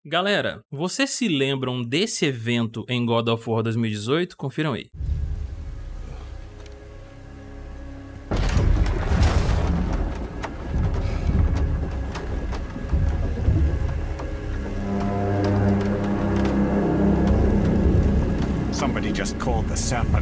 Galera, vocês se lembram desse evento em God of War 2018? Confiram aí. Somebody just called the serpent.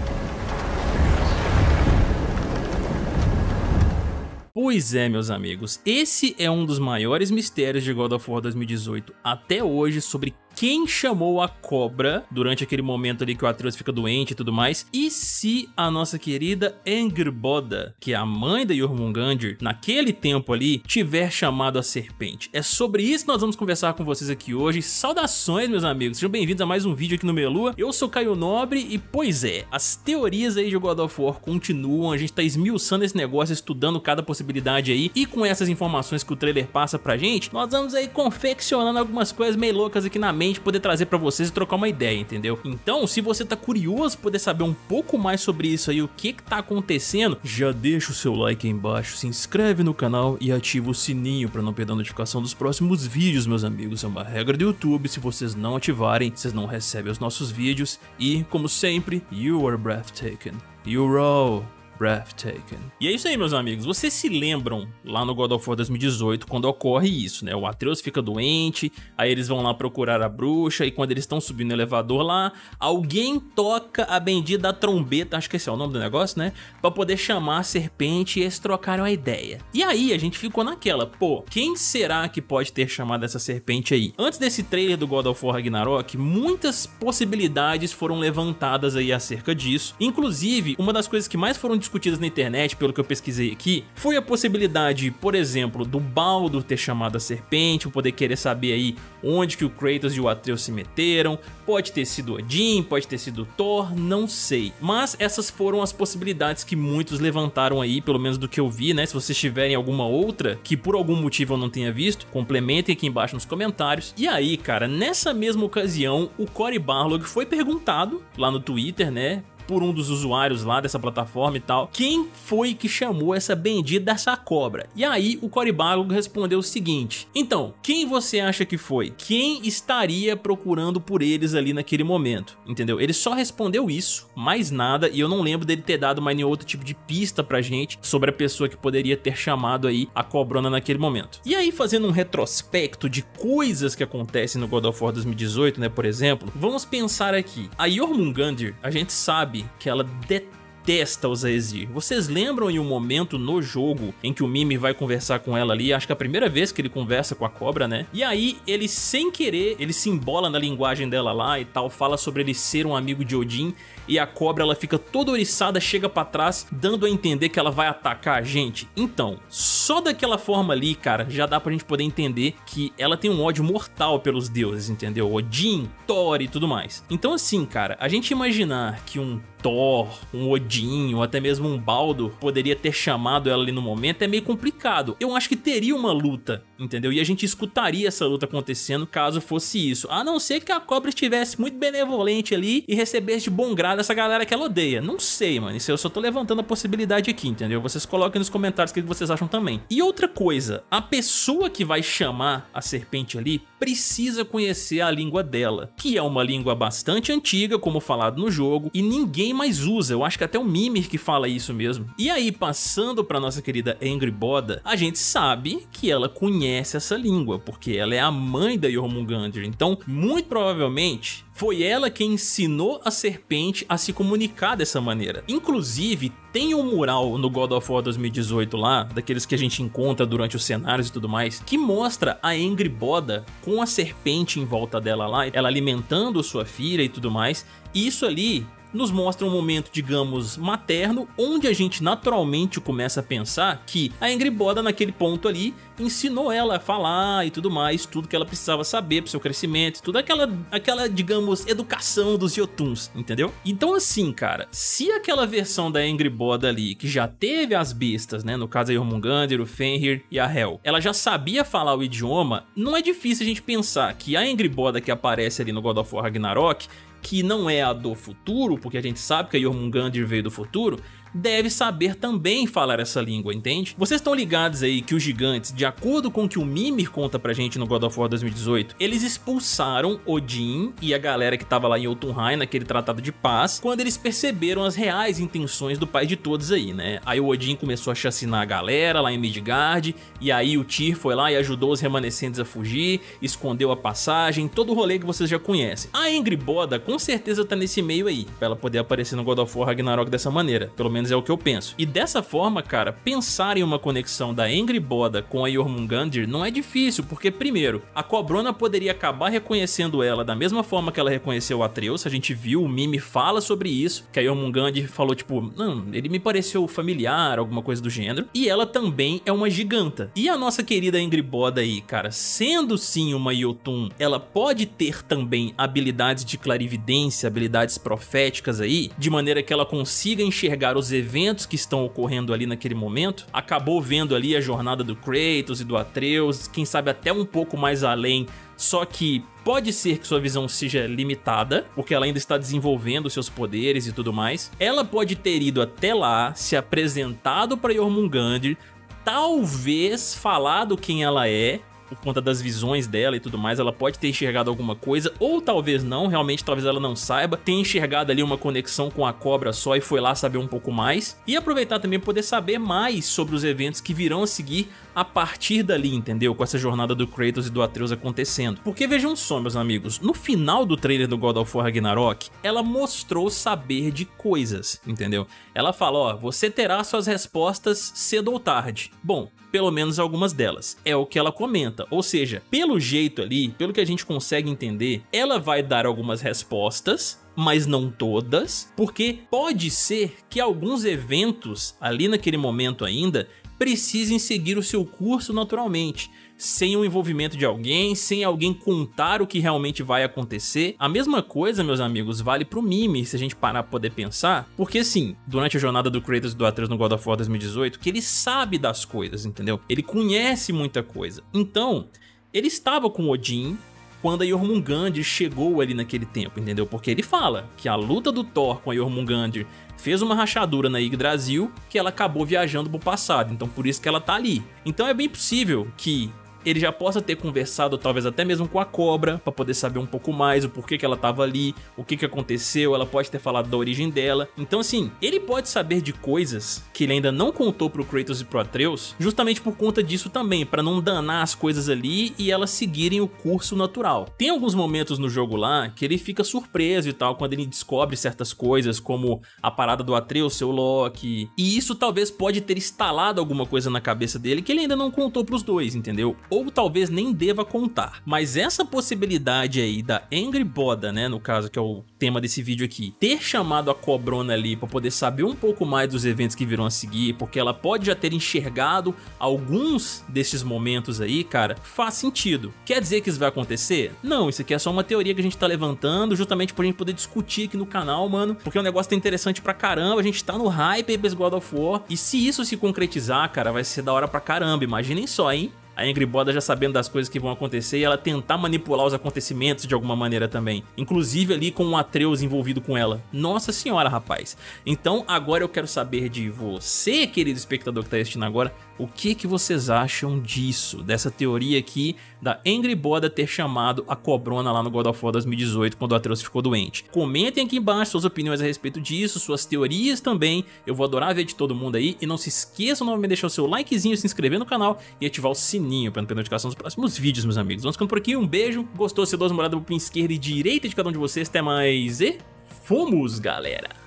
Pois é, meus amigos, esse é um dos maiores mistérios de God of War 2018 até hoje sobre quem chamou a cobra durante aquele momento ali que o Atreus fica doente e tudo mais, e se a nossa querida Angrboda, que é a mãe da Jormungandr, naquele tempo ali, tiver chamado a serpente. É sobre isso que nós vamos conversar com vocês aqui hoje. Saudações, meus amigos, sejam bem-vindos a mais um vídeo aqui no Melua. Eu sou Caio Nobre e, pois é, as teorias aí de God of War continuam, a gente tá esmiuçando esse negócio, estudando cada possibilidade aí, e com essas informações que o trailer passa pra gente, nós vamos aí confeccionando algumas coisas meio loucas aqui na mente, poder trazer pra vocês e trocar uma ideia, entendeu? Então, se você tá curioso poder saber um pouco mais sobre isso aí, o que tá acontecendo, já deixa o seu like aí embaixo, se inscreve no canal e ativa o sininho pra não perder a notificação dos próximos vídeos, meus amigos. É uma regra do YouTube, se vocês não ativarem, vocês não recebem os nossos vídeos. E, como sempre, you are breathtaking. You're all breathtaking. E é isso aí, meus amigos. Vocês se lembram lá no God of War 2018 quando ocorre isso, né? O Atreus fica doente, aí eles vão lá procurar a bruxa, e quando eles estão subindo no elevador lá, alguém toca a bendita da trombeta, acho que esse é o nome do negócio, né? Pra poder chamar a serpente e eles trocaram a ideia. E aí a gente ficou naquela, pô, quem será que pode ter chamado essa serpente aí? Antes desse trailer do God of War Ragnarok, muitas possibilidades foram levantadas aí acerca disso. Inclusive, uma das coisas que mais foram discutidas na internet, pelo que eu pesquisei aqui, foi a possibilidade, por exemplo, do Baldur ter chamado a serpente, poder querer saber aí onde que o Kratos e o Atreus se meteram. Pode ter sido Odin, pode ter sido Thor, não sei. Mas essas foram as possibilidades que muitos levantaram aí, pelo menos do que eu vi, né? Se vocês tiverem alguma outra que por algum motivo eu não tenha visto, complementem aqui embaixo nos comentários. E aí, cara, nessa mesma ocasião, o Cory Barlog foi perguntado lá no Twitter, né, por um dos usuários lá dessa plataforma e tal, quem foi que chamou essa bendita dessa cobra? E aí o Cory Barlog respondeu o seguinte: então, quem você acha que foi? Quem estaria procurando por eles ali naquele momento? Entendeu? Ele só respondeu isso, mais nada, e eu não lembro dele ter dado mais nenhum outro tipo de pista pra gente sobre a pessoa que poderia ter chamado aí a cobrona naquele momento. E aí, fazendo um retrospecto de coisas que acontecem no God of War 2018, né, por exemplo, vamos pensar aqui. A Jormungandr, a gente sabe que ela detesta os Aesir. Vocês lembram em um momento no jogo em que o Mimir vai conversar com ela ali, acho que é a primeira vez que ele conversa com a cobra, né? E aí ele, sem querer, ele se embola na linguagem dela lá e tal, fala sobre ele ser um amigo de Odin, e a cobra ela fica toda oriçada, chega pra trás, dando a entender que ela vai atacar a gente. Então, só daquela forma ali, cara, já dá pra gente poder entender que ela tem um ódio mortal pelos deuses, entendeu? Odin, Thor e tudo mais. Então assim, cara, a gente imaginar que um Thor, um Odin ou até mesmo um Baldur poderia ter chamado ela ali no momento é meio complicado. Eu acho que teria uma luta, entendeu? E a gente escutaria essa luta acontecendo caso fosse isso. A não ser que a cobra estivesse muito benevolente ali e recebesse de bom grado essa galera que ela odeia. Não sei, mano. Isso eu só tô levantando a possibilidade aqui, entendeu? Vocês coloquem nos comentários o que vocês acham também. E outra coisa, a pessoa que vai chamar a serpente ali precisa conhecer a língua dela, que é uma língua bastante antiga, como falado no jogo, e ninguém mais usa. Eu acho que até o Mimir que fala isso mesmo. E aí, passando pra nossa querida Angrboda, a gente sabe que ela conhece essa língua, porque ela é a mãe da Jormungandr. Então, muito provavelmente, foi ela quem ensinou a serpente a se comunicar dessa maneira. Inclusive, tem um mural no God of War 2018 lá, daqueles que a gente encontra durante os cenários e tudo mais, que mostra a Angrboda com a serpente em volta dela lá, ela alimentando sua filha e tudo mais. E isso ali nos mostra um momento, digamos, materno, onde a gente naturalmente começa a pensar que a Angrboda naquele ponto ali ensinou ela a falar e tudo mais, tudo que ela precisava saber pro seu crescimento, tudo aquela, digamos, educação dos Jotuns, entendeu? Então assim, cara, se aquela versão da Angrboda ali, que já teve as bestas, né, no caso a Jormungandr, o Fenrir e a Hel, ela já sabia falar o idioma, não é difícil a gente pensar que a Angrboda que aparece ali no God of War Ragnarok, que não é a do futuro, porque a gente sabe que a Jormungandr veio do futuro, deve saber também falar essa língua, entende? Vocês estão ligados aí que os gigantes, de acordo com o que o Mimir conta pra gente no God of War 2018, eles expulsaram Odin e a galera que tava lá em Jotunheim, naquele tratado de paz, quando eles perceberam as reais intenções do pai de todos aí, né? Aí o Odin começou a chacinar a galera lá em Midgard, e aí o Tyr foi lá e ajudou os remanescentes a fugir, escondeu a passagem, todo o rolê que vocês já conhecem. A Angrboda com certeza tá nesse meio aí, pra ela poder aparecer no God of War Ragnarok dessa maneira, pelo menos é o que eu penso. E dessa forma, cara, pensar em uma conexão da Angrboda com a Jormungandr não é difícil, porque primeiro, a Cobrona poderia acabar reconhecendo ela da mesma forma que ela reconheceu o Atreus, a gente viu, o Mimir fala sobre isso, que a Jormungandr falou tipo, não, ele me pareceu familiar, alguma coisa do gênero, e ela também é uma giganta. E a nossa querida Angrboda aí, cara, sendo sim uma Jotun, ela pode ter também habilidades de clarividência, habilidades proféticas aí, de maneira que ela consiga enxergar os eventos que estão ocorrendo ali naquele momento. Acabou vendo ali a jornada do Kratos e do Atreus, quem sabe até um pouco mais além, só que pode ser que sua visão seja limitada, porque ela ainda está desenvolvendo seus poderes e tudo mais. Ela pode ter ido até lá, se apresentado para Jormungandr, talvez falado quem ela é, por conta das visões dela e tudo mais, ela pode ter enxergado alguma coisa, ou talvez não, realmente talvez ela não saiba, tenha enxergado ali uma conexão com a cobra só e foi lá saber um pouco mais, e aproveitar também poder saber mais sobre os eventos que virão a seguir a partir dali, entendeu? Com essa jornada do Kratos e do Atreus acontecendo. Porque vejam só, meus amigos, no final do trailer do God of War Ragnarok, ela mostrou saber de coisas, entendeu? Ela fala, ó, você terá suas respostas cedo ou tarde. Bom, pelo menos algumas delas. É o que ela comenta. Ou seja, pelo jeito ali, pelo que a gente consegue entender, ela vai dar algumas respostas, mas não todas, porque pode ser que alguns eventos ali naquele momento ainda precisem seguir o seu curso naturalmente, sem o envolvimento de alguém, sem alguém contar o que realmente vai acontecer. A mesma coisa, meus amigos, vale pro Mimir, se a gente parar pra poder pensar, porque sim, durante a jornada do Kratos e do Atreus no God of War 2018, que ele sabe das coisas, entendeu? Ele conhece muita coisa. Então, ele estava com Odin quando a Jormungandr chegou ali naquele tempo, entendeu? Porque ele fala que a luta do Thor com a Jormungandr fez uma rachadura na Yggdrasil que ela acabou viajando pro passado, então por isso que ela tá ali. Então é bem possível que ele já possa ter conversado talvez até mesmo com a cobra, pra poder saber um pouco mais o porquê que ela tava ali, o que que aconteceu, ela pode ter falado da origem dela. Então assim, ele pode saber de coisas que ele ainda não contou pro Kratos e pro Atreus, justamente por conta disso também, pra não danar as coisas ali e elas seguirem o curso natural. Tem alguns momentos no jogo lá que ele fica surpreso e tal, quando ele descobre certas coisas, como a parada do Atreus ser o Loki, e isso talvez pode ter instalado alguma coisa na cabeça dele que ele ainda não contou pros dois, entendeu? Ou talvez nem deva contar. Mas essa possibilidade aí da Angrboda, né, no caso que é o tema desse vídeo aqui, ter chamado a Cobrona ali pra poder saber um pouco mais dos eventos que virão a seguir, porque ela pode já ter enxergado alguns desses momentos aí, cara, faz sentido. Quer dizer que isso vai acontecer? Não, isso aqui é só uma teoria que a gente tá levantando, justamente pra gente poder discutir aqui no canal, mano, porque o negócio tá interessante pra caramba, a gente tá no hype aí pra esse God of War, e se isso se concretizar, cara, vai ser da hora pra caramba, imaginem só, hein? A Angrboda já sabendo das coisas que vão acontecer e ela tentar manipular os acontecimentos de alguma maneira também. Inclusive ali com o Atreus envolvido com ela. Nossa senhora, rapaz. Então agora eu quero saber de você, querido espectador que tá assistindo agora, o que vocês acham disso? Dessa teoria aqui da Angrboda ter chamado a Cobrona lá no God of War 2018 quando o Atreus ficou doente. Comentem aqui embaixo suas opiniões a respeito disso, suas teorias também. Eu vou adorar ver de todo mundo aí. E não se esqueçam novamente de deixar o seu likezinho, se inscrever no canal e ativar o sininho para não perder notificação dos próximos vídeos, meus amigos. Vamos ficando por aqui, um beijo. Gostou? Se dá uma olhada pro pin esquerda e direita de cada um de vocês. Até mais e fomos, galera!